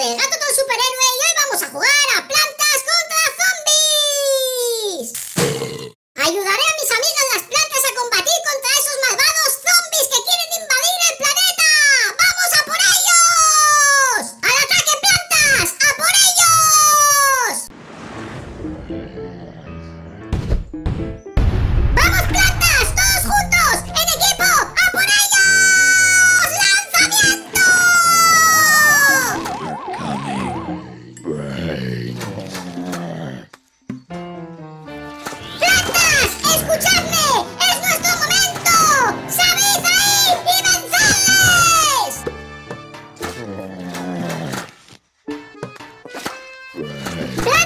el Gato Ton Superhéroe y hoy vamos a jugar a Plantas contra Zombies. Ayudaré a mis amigos las plantas a combatir contra esos malvados zombies que quieren invadir el planeta. ¡Vamos a por ellos! ¡Al ataque, plantas! ¡A por ellos! ¡Vamos, plantas! ¡Todos juntos! ¡En equipo! ¡A por ellos! ¡Lanzamiento! ¡Plantas! ¡Escuchadme! ¡Es nuestro momento! ¡Salid ahí y vencedles!